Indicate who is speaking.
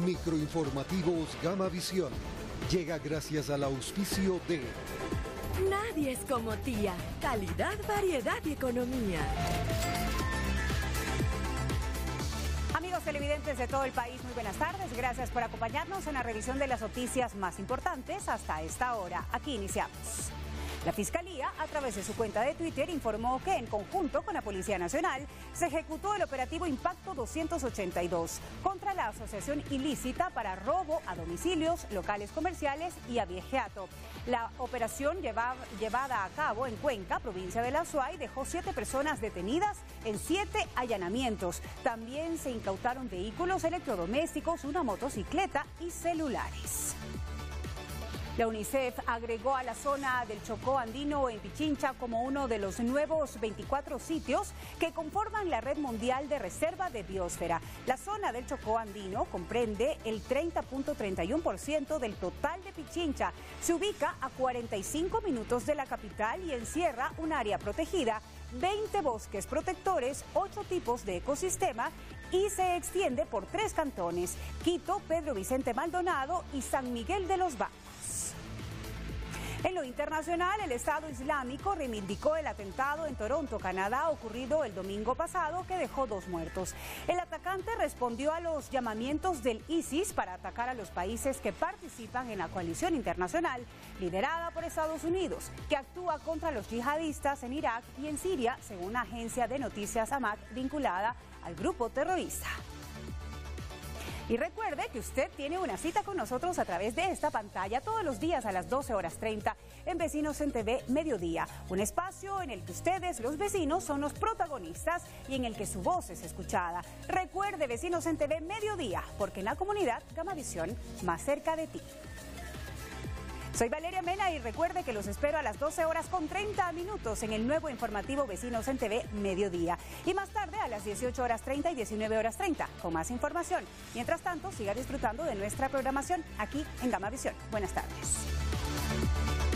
Speaker 1: Microinformativos Gama Visión llega gracias al auspicio de...
Speaker 2: Nadie es como tía. Calidad, variedad y economía.
Speaker 3: Amigos televidentes de todo el país, muy buenas tardes. Gracias por acompañarnos en la revisión de las noticias más importantes hasta esta hora. Aquí iniciamos. La Fiscalía, a través de su cuenta de Twitter, informó que en conjunto con la Policía Nacional se ejecutó el operativo Impacto 282 contra la asociación ilícita para robo a domicilios, locales comerciales y abigeato. La operación llevada a cabo en Cuenca, provincia de La Suay, dejó 7 personas detenidas en 7 allanamientos. También se incautaron vehículos electrodomésticos, una motocicleta y celulares. La UNICEF agregó a la zona del Chocó andino en Pichincha como uno de los nuevos 24 sitios que conforman la Red Mundial de Reserva de Biosfera. La zona del Chocó andino comprende el 30.31% del total de Pichincha. Se ubica a 45 minutos de la capital y encierra un área protegida, 20 bosques protectores, 8 tipos de ecosistema y se extiende por 3 cantones: Quito, Pedro Vicente Maldonado y San Miguel de los Bancos. En lo internacional, el Estado Islámico reivindicó el atentado en Toronto, Canadá, ocurrido el domingo pasado, que dejó 2 muertos. El atacante respondió a los llamamientos del ISIS para atacar a los países que participan en la coalición internacional, liderada por Estados Unidos, que actúa contra los yihadistas en Irak y en Siria, según la agencia de noticias AMAC, vinculada al grupo terrorista. Y recuerde que usted tiene una cita con nosotros a través de esta pantalla todos los días a las 12:30 en Vecinos en TV Mediodía. Un espacio en el que ustedes, los vecinos, son los protagonistas y en el que su voz es escuchada. Recuerde, Vecinos en TV Mediodía, porque en la comunidad Gamavisión, más cerca de ti. Soy Valeria Mena y recuerde que los espero a las 12:30 en el nuevo informativo Vecinos en TV Mediodía. Y más tarde a las 18:30 y 19:30 con más información. Mientras tanto, siga disfrutando de nuestra programación aquí en Gamavisión. Buenas tardes.